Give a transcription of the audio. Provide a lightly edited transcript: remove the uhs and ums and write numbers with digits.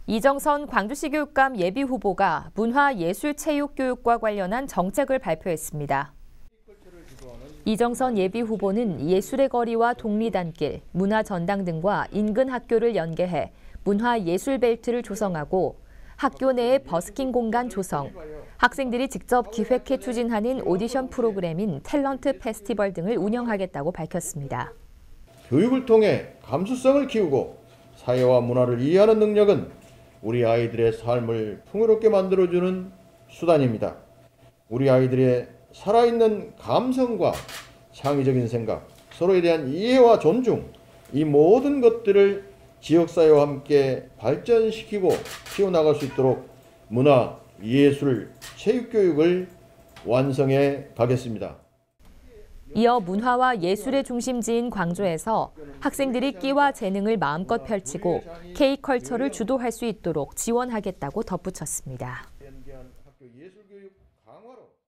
이정선 광주시 교육감 예비후보가 문화예술체육교육과 관련한 정책을 발표했습니다. 이정선 예비후보는 예술의 거리와 독리단길, 문화전당 등과 인근 학교를 연계해 문화예술벨트를 조성하고 학교 내의 버스킹 공간 조성, 학생들이 직접 기획해 추진하는 오디션 프로그램인 탤런트 페스티벌 등을 운영하겠다고 밝혔습니다. 교육을 통해 감수성을 키우고 사회와 문화를 이해하는 능력은 우리 아이들의 삶을 풍요롭게 만들어주는 수단입니다. 우리 아이들의 살아있는 감성과 창의적인 생각, 서로에 대한 이해와 존중, 이 모든 것들을 지역사회와 함께 발전시키고 키워나갈 수 있도록 문화, 예술, 체육교육을 완성해 가겠습니다. 이어 문화와 예술의 중심지인 광주에서 학생들이 끼와 재능을 마음껏 펼치고 K컬처를 주도할 수 있도록 지원하겠다고 덧붙였습니다.